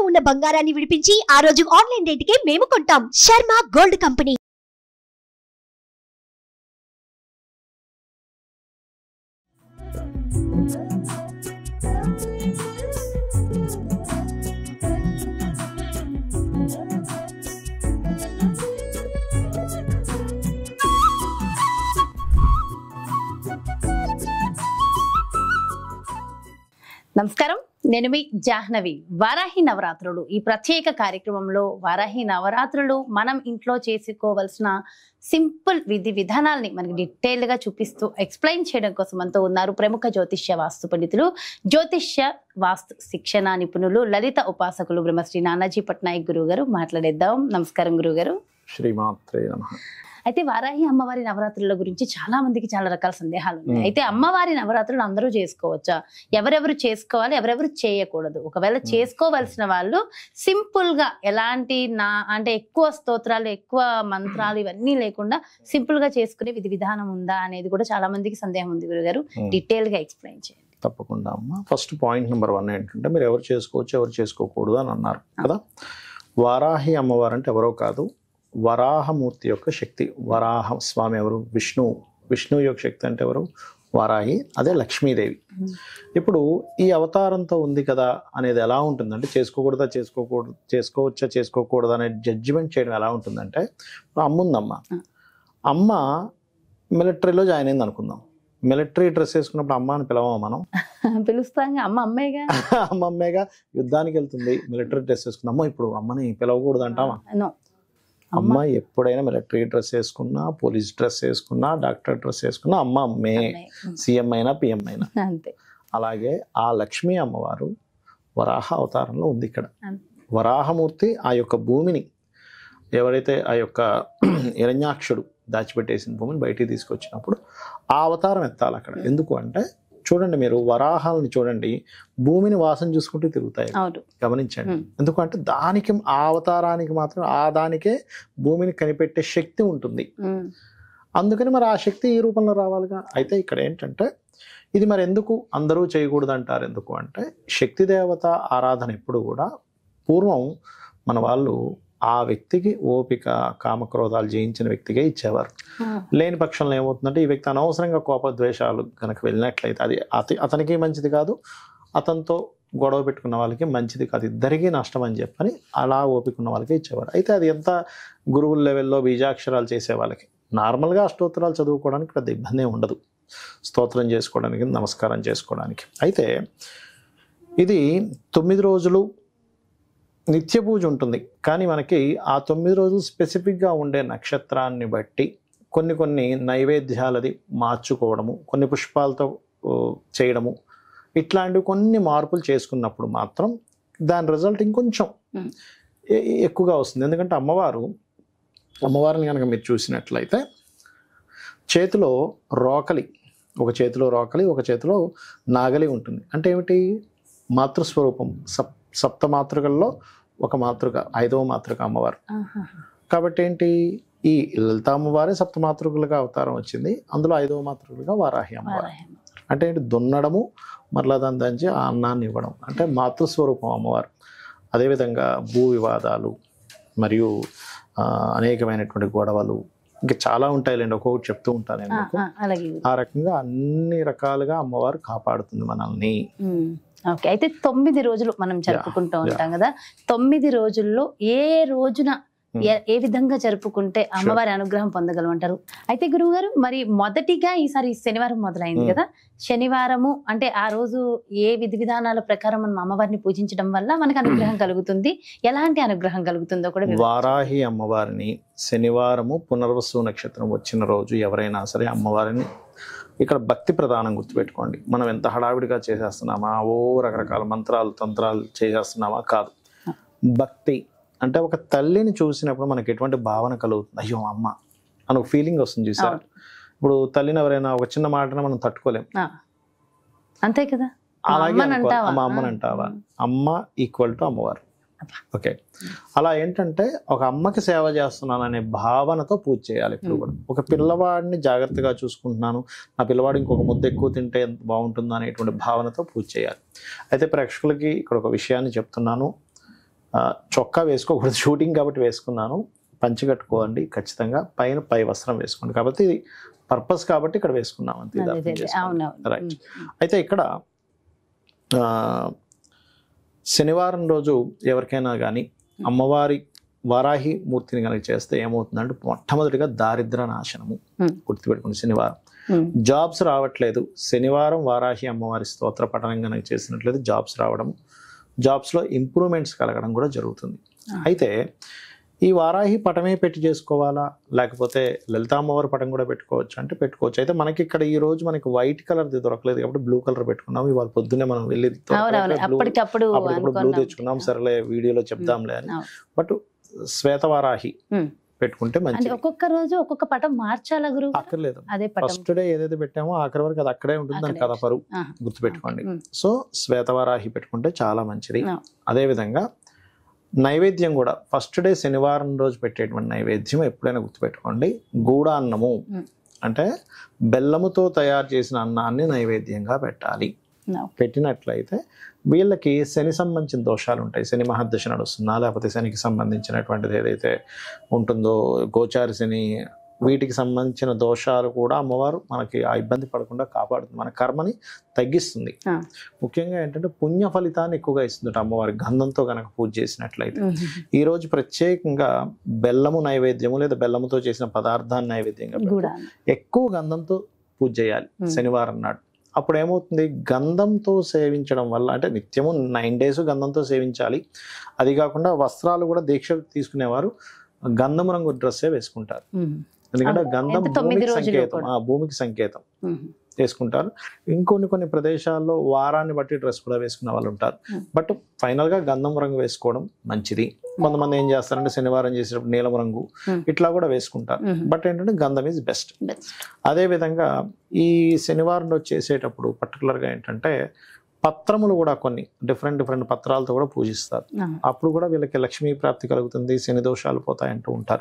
ఉన్న బంగారాన్ని విడిపించి ఆ రోజు ఆన్లైన్ రేటుకే మేము కొంటాం. Sharma gold company. నమస్కారం, నేను మీ జాహ్నవి. వారాహి నవరాత్రులు ఈ ప్రత్యేక కార్యక్రమంలో వారాహి నవరాత్రులు మనం ఇంట్లో చేసుకోవాల్సిన సింపుల్ విధి విధానాలని మనకి డీటెయిల్ గా చూపిస్తూ ఎక్స్ప్లెయిన్ చేయడం కోసం అంతా ఉన్నారు ప్రముఖ జ్యోతిష్య వాస్తు పండితులు, జ్యోతిష్య వాస్తు శిక్షణ నిపుణులు, లలిత ఉపాసకులు బ్రహ్మశ్రీ నానాజీ పట్నాయక్ గురువు గారు. మాట్లాడేద్దాం. నమస్కారం గురువు గారు. శ్రీమాత్రే నమః. అయితే వారాహి అమ్మవారి నవరాత్రుల గురించి చాలా మందికి చాలా రకాల సందేహాలు ఉన్నాయి. అయితే అమ్మవారి నవరాత్రులు అందరూ చేసుకోవచ్చా, ఎవరెవరు చేసుకోవాలి, ఎవరెవరు చేయకూడదు, ఒకవేళ చేసుకోవలసిన వాళ్ళు సింపుల్ గా ఎలాంటి అంటే ఎక్కువ స్తోత్రాలు ఎక్కువ మంత్రాలు ఇవన్నీ లేకుండా సింపుల్ గా చేసుకునే విధి విధానం ఉందా అనేది కూడా చాలా మందికి సందేహం ఉంది. గురుగారు డీటెయిల్ గా ఎక్స్ప్లెయిన్ చేయండి. తప్పకుండా అమ్మ. ఫస్ట్ పాయింట్ నెంబర్ 1 ఏంటంటే మీరు ఎవరు చేసుకోవచ్చు ఎవరు చేసుకోకూడదు అని అన్నారు కదా. వారాహి అమ్మవారు అంటే ఎవరో కాదు, వరాహమూర్తి యొక్క శక్తి. వరాహ స్వామి ఎవరు? విష్ణువు యొక్క శక్తి అంటే ఎవరు? వారాహి. అదే లక్ష్మీదేవి. ఇప్పుడు ఈ అవతారంతో ఉంది కదా అనేది ఎలా ఉంటుందంటే చేసుకోవచ్చా చేసుకోకూడదు అనే జడ్జిమెంట్ చేయడం ఎలా ఉంటుందంటే, అమ్మ ఉందమ్మ, అమ్మ మిలిటరీలో జాయిన్ అయింది అనుకుందాం. మిలిటరీ డ్రెస్ వేసుకున్నప్పుడు అమ్మ అని పిలవమా మనం? పిలుస్తాం. అమ్మేగా అమ్మేగా. యుద్ధానికి వెళ్తుంది, మిలిటరీ డ్రెస్ వేసుకున్నా, అమ్మ ఇప్పుడు అమ్మని పిలవకూడదు అంటామా? అమ్మ ఎప్పుడైనా మిలిటరీ డ్రెస్ వేసుకున్నా, పోలీస్ డ్రెస్ వేసుకున్నా, డాక్టర్ డ్రెస్ వేసుకున్నా అమ్మే. సీఎం అయినా పిఎం అయినా అంతే. అలాగే ఆ లక్ష్మీ అమ్మవారు వరాహ అవతారంలో ఉంది ఇక్కడ. వరాహమూర్తి ఆ యొక్క భూమిని ఎవరైతే ఆ యొక్క హిరణ్యాక్షుడు దాచిపెట్టేసిన భూమిని బయటికి తీసుకొచ్చినప్పుడు ఆ అవతారం ఎత్తాలి అక్కడ. ఎందుకు అంటే చూడండి, మీరు వరాహాలని చూడండి, భూమిని వాసన చూసుకుంటూ తిరుగుతాయి, గమనించండి. ఎందుకంటే దానికి ఆ అవతారానికి మాత్రం దానికే భూమిని కనిపెట్టే శక్తి ఉంటుంది. అందుకని మరి ఆ శక్తి ఈ రూపంలో రావాలిగా. అయితే ఇక్కడ ఏంటంటే ఇది మరి ఎందుకు అందరూ చేయకూడదు అంటారు? ఎందుకు అంటే శక్తి దేవత ఆరాధన ఎప్పుడు కూడా పూర్వం మన వాళ్ళు ఆ వ్యక్తికి ఓపిక కామక్రోధాలు జయించిన వ్యక్తిగా ఇచ్చేవారు. లేని పక్షంలో ఏమవుతుందంటే ఈ వ్యక్తి అనవసరంగా కోపద్వేషాలు కనుక వెళ్ళినట్లయితే అది అతనికి మంచిది కాదు, అతనితో గొడవ పెట్టుకున్న వాళ్ళకి మంచిది కాదు, ఇద్దరికీ నష్టం అని చెప్పని అలా ఓపిక ఉన్న వాళ్ళకి ఇచ్చేవారు. అయితే అది ఎంత గురువుల లెవెల్లో బీజాక్షరాలు చేసే వాళ్ళకి, నార్మల్గా స్తోత్రాలు చదువుకోవడానికి పెద్ద ఇబ్బంది ఉండదు, స్తోత్రం చేసుకోవడానికి, నమస్కారం చేసుకోవడానికి. అయితే ఇది 9 రోజులు నిత్య పూజ ఉంటుంది. కానీ మనకి ఆ 9 రోజులు స్పెసిఫిక్గా ఉండే నక్షత్రాన్ని బట్టి కొన్ని నైవేద్యాలది మార్చుకోవడము, కొన్ని పుష్పాలతో చేయడము, ఇట్లాంటివి కొన్ని మార్పులు చేసుకున్నప్పుడు మాత్రం దాని రిజల్ట్ ఇంకొంచెం ఎక్కువగా వస్తుంది. ఎందుకంటే అమ్మవారిని కనుక మీరు చూసినట్లయితే చేతిలో రోకలి, ఒక చేతిలో రోకలి, ఒక చేతిలో నాగలి ఉంటుంది. అంటే ఏమిటి? మాతృస్వరూపం. సప్త మాతృకల్లో ఒక మాతృక, 5వ మాతృక అమ్మవారు. కాబట్టి ఏంటి, ఈ లలిత అమ్మవారే సప్తమాతృకులుగా అవతారం వచ్చింది, అందులో 5వ మాతృకులుగా వారాహి అమ్మవారు. అంటే ఏంటి? దున్నడము, మరలా దాని దంచి ఆ అన్నాన్ని ఇవ్వడం, అంటే మాతృస్వరూపం అమ్మవారు. అదేవిధంగా భూ వివాదాలు మరియు అనేకమైనటువంటి గొడవలు ఇంకా చాలా ఉంటాయిలేండి, ఒక్కొక్కటి చెప్తూ ఉంటాను నేను. ఆ రకంగా అన్ని రకాలుగా అమ్మవారు కాపాడుతుంది మనల్ని. ఓకే. అయితే 9 రోజులు మనం జరుపుకుంటూ ఉంటాం కదా. 9 రోజుల్లో ఏ రోజున ఏ విధంగా జరుపుకుంటే అమ్మవారి అనుగ్రహం పొందగలమంటారు? అయితే గురువు గారు, మరి మొదటిగా ఈసారి శనివారం మొదలైంది కదా. శనివారము అంటే ఆ రోజు ఏ విధి విధానాల ప్రకారం మనం అమ్మవారిని పూజించడం వల్ల మనకు అనుగ్రహం కలుగుతుంది, ఎలాంటి అనుగ్రహం కలుగుతుందో కూడా. వారాహి అమ్మవారిని శనివారము పునర్వసు నక్షత్రం వచ్చిన రోజు ఎవరైనా సరే అమ్మవారిని, ఇక్కడ భక్తి ప్రధానం గుర్తుపెట్టుకోండి. మనం ఎంత హడావిడిగా చేసేస్తున్నామా, రకరకాల మంత్రాలు తంత్రాలు చేసేస్తున్నామా? కాదు. భక్తి అంటే ఒక తల్లిని చూసినప్పుడు మనకి ఎటువంటి భావన కలుగుతుంది? అయ్యో అమ్మ అని ఒక ఫీలింగ్ వస్తుంది, చూసారా? ఇప్పుడు తల్లిని ఎవరైనా ఒక చిన్న మాటను మనం తట్టుకోలేం, అంతే కదా. అలాగే అమ్మ అమ్మని అంటావా? అమ్మ ఈక్వల్ టు అమ్మవారు. ఓకే. అలా ఏంటంటే ఒక అమ్మకి సేవ చేస్తున్నాను అనే భావనతో పూజ చేయాలి ఇప్పుడు కూడా. ఒక పిల్లవాడిని జాగ్రత్తగా చూసుకుంటున్నాను, నా పిల్లవాడు ఇంకొక ముద్ద ఎక్కువ తింటే బాగుంటుందో అనేటువంటి భావనతో పూజ చేయాలి. అయితే ప్రేక్షకులకి ఇక్కడ ఒక విషయాన్ని చెప్తున్నాను, చొక్కా వేసుకోకూడదు, షూటింగ్ కాబట్టి వేసుకున్నాను. పంచి కట్టుకోండి ఖచ్చితంగా, పై వస్త్రం వేసుకోండి. కాబట్టి ఇది పర్పస్ కాబట్టి ఇక్కడ వేసుకున్నాం అంతే. రైట్. అయితే ఇక్కడ శనివారం రోజు ఎవరికైనా కానీ అమ్మవారి వారాహి మూర్తిని కనుక చేస్తే ఏమవుతుందంటే మొట్టమొదటిగా దారిద్ర నాశనము. గుర్తుపెట్టుకోండి, శనివారం జాబ్స్ రావట్లేదు, శనివారం వారాహి అమ్మవారి స్తోత్ర పఠనం కనుక చేసినట్లయితే జాబ్స్ రావడం, జాబ్స్లో ఇంప్రూవ్మెంట్స్ కలగడం కూడా జరుగుతుంది. అయితే ఈ వారాహి పటమే పెట్టి చేసుకోవాలా, లేకపోతే లలితా అమ్మవారి పటం కూడా పెట్టుకోవచ్చు అంటే పెట్టుకోవచ్చు. అయితే మనకి ఇక్కడ ఈ రోజు మనకి వైట్ కలర్ దొరకలేదు కాబట్టి బ్లూ కలర్ పెట్టుకున్నాం. ఇవాళ పొద్దున్నే మనం వెళ్ళి అప్పటికప్పుడు బ్లూ తెచ్చుకున్నాం, సరేలే వీడియోలో చెప్దాంలే అని. బట్ శ్వేత వారాహి పెట్టుకుంటే మంచిది. ఒక్కొక్క రోజు ఒక్కొక్క పటం మార్చాలా గురువు? అక్కర్లేదు, ఫస్ట్ డే ఏదైతే పెట్టామో ఆఖరి వరకు అది అక్కడే ఉంటుంది, దాని కథపరు గుర్తుపెట్టుకోండి. సో శ్వేతవారాహి పెట్టుకుంటే చాలా మంచిది. అదే విధంగా నైవేద్యం కూడా ఫస్ట్ డే శనివారం రోజు పెట్టేటువంటి నైవేద్యం ఎప్పుడైనా గుర్తుపెట్టుకోండి, గూడ అన్నము అంటే బెల్లముతో తయారు చేసిన అన్నాన్ని నైవేద్యంగా పెట్టాలి. పెట్టినట్లయితే వీళ్ళకి శని సంబంధించిన దోషాలు ఉంటాయి, శని మహర్దశ నడుస్తున్నా లేకపోతే శనికి సంబంధించినటువంటిది ఏదైతే ఉంటుందో గోచార శని, వీటికి సంబంధించిన దోషాలు కూడా అమ్మవారు మనకి ఆ ఇబ్బంది పడకుండా కాపాడుతుంది, మన కర్మని తగ్గిస్తుంది. ముఖ్యంగా ఏంటంటే పుణ్య ఫలితాన్ని ఎక్కువగా ఇస్తుంది అమ్మవారి గంధంతో కనుక పూజ చేసినట్లయితే. ఈ రోజు ప్రత్యేకంగా బెల్లము నైవేద్యము లేదా బెల్లముతో చేసిన పదార్థాన్ని నైవేద్యంగా ఎక్కువ గంధంతో పూజ చేయాలి శనివారం నాడు. అప్పుడు ఏమవుతుంది, గంధంతో సేవించడం వల్ల, అంటే నిత్యము 9 days గంధంతో సేవించాలి. అది కాకుండా వస్త్రాలు కూడా దీక్ష తీసుకునేవారు గంధం రంగు డ్రెస్సే వేసుకుంటారు, ఎందుకంటే గంధం భూమికి సంకేతం, భూమికి సంకేతం వేసుకుంటారు. కొన్ని ప్రదేశాల్లో వారాన్ని బట్టి డ్రెస్ కూడా వేసుకునే వాళ్ళు ఉంటారు. బట్ ఫైనల్ గా గంధం రంగు వేసుకోవడం మంచిది. కొంతమంది ఏం చేస్తారంటే శనివారం చేసేటప్పుడు నీలం రంగు ఇట్లా కూడా వేసుకుంటారు. బట్ ఏంటంటే గంధం ఈజ్ బెస్ట్. అదే విధంగా ఈ శనివారం రోజు చేసేటప్పుడు పర్టికులర్ గా ఏంటంటే పత్రములు కూడా కొన్ని డిఫరెంట్ పత్రాలతో కూడా పూజిస్తారు. అప్పుడు కూడా వీళ్ళకి లక్ష్మీ ప్రాప్తి కలుగుతుంది, శని దోషాలు పోతాయంటూ ఉంటారు.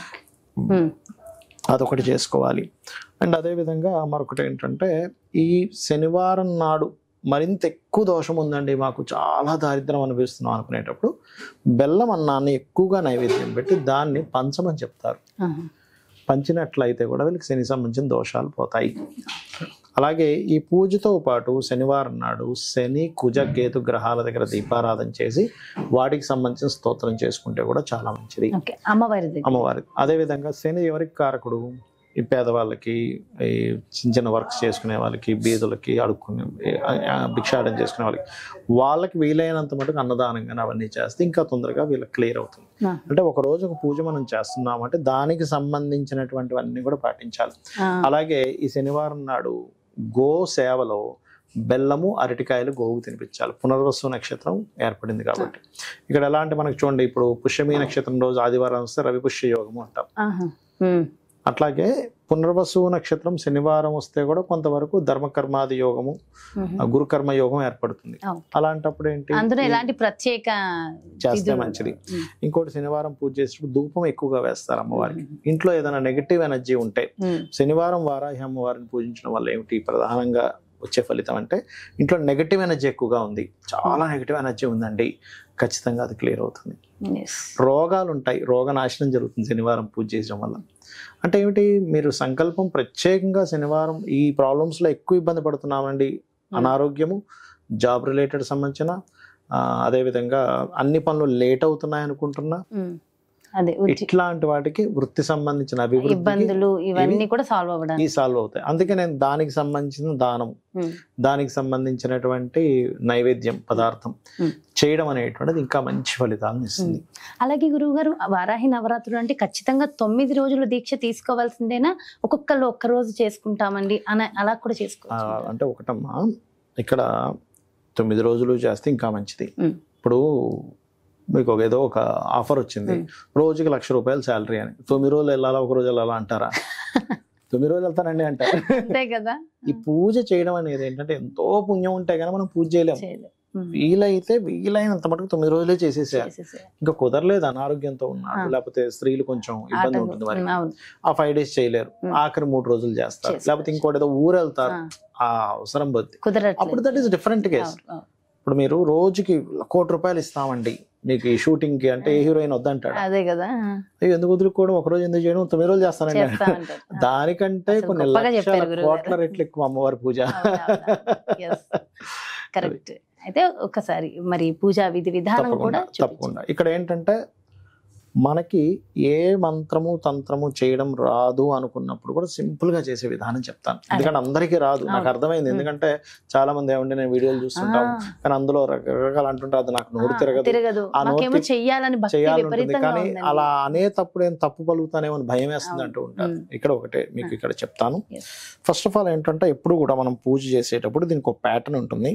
అదొకటి చేసుకోవాలి. అండ్ అదేవిధంగా మరొకటి ఏంటంటే ఈ శనివారం నాడు మరింత ఎక్కువ దోషం ఉందండి, మాకు చాలా దారిద్రం అనిపిస్తున్నాం అనుకునేటప్పుడు బెల్లం అన్నాన్ని ఎక్కువగా నైవేద్యం పెట్టి దాన్ని పంచమని చెప్తారు. పంచినట్లయితే కూడా వీళ్ళకి శని సంబంధించిన దోషాలు పోతాయి. అలాగే ఈ పూజతో పాటు శనివారం నాడు శని కుజ కేతు గ్రహాల దగ్గర దీపారాధన చేసి వాటికి సంబంధించిన స్తోత్రం చేసుకుంటే కూడా చాలా మంచిది, అమ్మవారి. అదే విధంగా శని ఎవరికి కారకుడు, ఈ పేదవాళ్ళకి, ఈ చిన్న వర్క్స్ చేసుకునే వాళ్ళకి, బీదులకి, అడుక్కునే భిక్షాటన చేసుకునే వాళ్ళకి వీలైనంత మటుకు అన్నదానంగా అవన్నీ చేస్తే ఇంకా తొందరగా వీళ్ళకి క్లియర్ అవుతుంది. అంటే ఒక రోజు ఒక పూజ మనం చేస్తున్నామంటే దానికి సంబంధించినటువంటివన్నీ కూడా పాటించాలి. అలాగే ఈ శనివారం నాడు గో సేవలో బెల్లము అరటికాయలు గోవు తినిపించాలి. పునర్వసు నక్షత్రం ఏర్పడింది కాబట్టి ఇక్కడ ఎలా అంటే మనకు చూడండి, ఇప్పుడు పుష్యమి నక్షత్రం రోజు ఆదివారం వస్తే రవి పుష్య యోగము అంటాం. అట్లాగే పునర్వసు నక్షత్రం శనివారం వస్తే కూడా కొంతవరకు ధర్మకర్మాది యోగము, గురుకర్మ యోగం ఏర్పడుతుంది. అలాంటప్పుడు ఏంటి ప్రత్యేక చేస్తే మంచిది. ఇంకోటి శనివారం పూజ చేసేటప్పుడు ధూపం ఎక్కువగా వేస్తారు అమ్మవారికి. ఇంట్లో ఏదైనా నెగటివ్ ఎనర్జీ ఉంటే శనివారం వారాహి అమ్మవారిని పూజించడం వల్ల ఏమిటి ప్రధానంగా వచ్చే ఫలితం అంటే ఇంట్లో నెగటివ్ ఎనర్జీ ఎక్కువగా ఉంది, చాలా నెగటివ్ ఎనర్జీ ఉందండి, ఖచ్చితంగా అది క్లియర్ అవుతుంది. రోగాలు ఉంటాయి, రోగ నాశనం జరుగుతుంది శనివారం పూజ చేయడం వల్ల. అంటే ఏమిటి, మీరు సంకల్పం ప్రత్యేకంగా శనివారం ఈ ప్రాబ్లమ్స్లో ఎక్కువ ఇబ్బంది పడుతున్నామండి, అనారోగ్యము, జాబ్ రిలేటెడ్ సంబంధించిన, అదేవిధంగా అన్ని పనులు లేట్ అవుతున్నాయి అనుకుంటున్నా, ఇట్లాంటి వాటికి వృత్తి సంబంధించిన ఇబ్బందులు ఇవన్నీ కూడా సాల్వ్ అవుతాయి. అందుకే నేను దానికి సంబంధించిన దానం, దానికి సంబంధించినటువంటి నైవేద్యం పదార్థం చేయడం అనేటువంటిది ఇంకా మంచి ఫలితాలను ఇస్తుంది. అలాగే గురువు గారు, వారాహి నవరాత్రులు అంటే ఖచ్చితంగా 9 రోజులు దీక్ష తీసుకోవాల్సిందేనా, ఒక్కొక్కళ్ళు ఒక్క రోజు చేసుకుంటామండి అని అలా కూడా చేసుకోవచ్చు? అంటే ఒకటమ్మా, ఇక్కడ 9 రోజులు చేస్తే ఇంకా మంచిది. ఇప్పుడు మీకు ఏదో ఒక ఆఫర్ వచ్చింది, రోజుకి ₹1,00,000 శాలరీ అని, 9 రోజులు వెళ్ళాలా, ఒక రోజు వెళ్ళాలా అంటారా? 9 రోజులు వెళ్తానండి అంటారు. ఈ పూజ చేయడం అనేది ఏంటంటే ఎంతో పుణ్యం ఉంటే కానీ మనం పూజ చేయలేము. వీలైతే వీలైనంత మటుకు 9 రోజులే చేసేసేయాలి. ఇంకా కుదరలేదు, అనారోగ్యంతో ఉన్నాడు, లేకపోతే స్త్రీలు కొంచెం ఇబ్బంది ఉంటుంది వారికి, ఆ 5 days చేయలేరు, ఆఖరి 3 రోజులు చేస్తారు, లేకపోతే ఇంకోటి ఏదో ఊరు వెళ్తారు, ఆ అవసరం బద్ది, అప్పుడు దట్ ఈస్ డిఫరెంట్ కేస్. ఇప్పుడు మీరు రోజుకి ₹1,00,00,000 ఇస్తామండి మీకు ఈ షూటింగ్ కి అంటే ఏ హీరోయిన్ వద్దంటాడు. అదే కదా, ఎందుకు వదులుకోవడం, ఒక రోజు ఎందుకు చేయడం, 9 రోజులు చేస్తానండి. దానికంటే కొన్ని లక్షల కోట్ల రెట్లు ఎక్కువ అమ్మవారి పూజ. కరెక్ట్. అయితే ఒకసారి మరి పూజా విధి విధానం కూడా తప్పకుండా. ఇక్కడ ఏంటంటే మనకి ఏ మంత్రము తంత్రము చేయడం రాదు అనుకున్నప్పుడు కూడా సింపుల్ గా చేసే విధానం చెప్తాను. ఎందుకంటే అందరికీ రాదు, నాకు అర్థమైంది. ఎందుకంటే చాలా మంది ఏమంటే నేను వీడియోలు చూస్తుంటాం కానీ అందులో రకరకాలు అంటుంటారు, అది నాకు నోరు తిరగదు, ఆ నోరు చేయాలని కానీ అలా అనేటప్పుడు ఏం తప్పు పలుకుతానేమో అని భయం వేస్తుంది అంటూ ఉంటారు. ఇక్కడ ఒకటే మీకు ఇక్కడ చెప్తాను. ఫస్ట్ ఆఫ్ ఆల్ ఏంటంటే ఎప్పుడు కూడా మనం పూజ చేసేటప్పుడు దీనికి ఒక ప్యాటర్న్ ఉంటుంది.